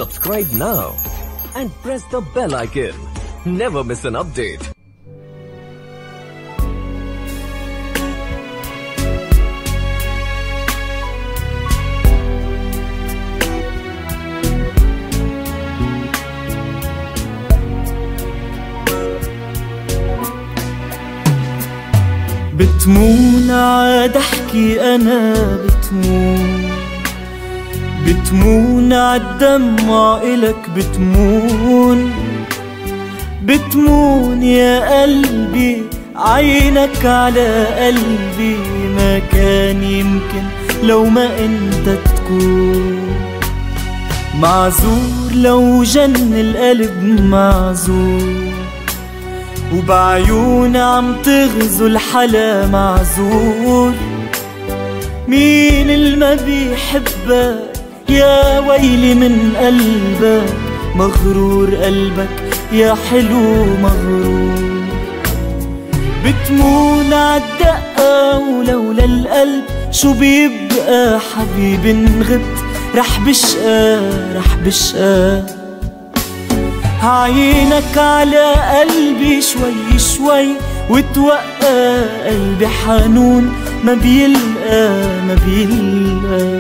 Subscribe now and press the bell icon. Never miss an update. بتمون عاد احكي انا بتمون عالدمع الك بتمون يا قلبي عينك على قلبي ما كان يمكن لو ما انت تكون معذور لو جن القلب معذور وبعيون عم تغزو الحلا معذور مين الما بيحبك يا ويلي من قلبك مغرور قلبك يا حلو مغرور بتمون عالدقة ولولا القلب شو بيبقى حبيبي انغبت رح بشقى عينك على قلبي شوي شوي وتوقع قلبي حنون ما بيلقى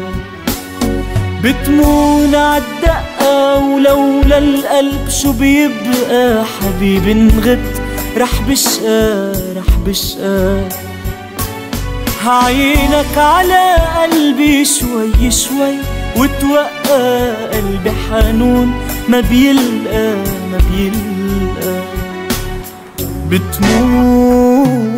بتمون عالدقة ولولا القلب شو بيبقى حبيبي انغبت رح بشقى عينك على قلبي شوي شوي وتوقع قلبي حنون ما بيلقى بتمون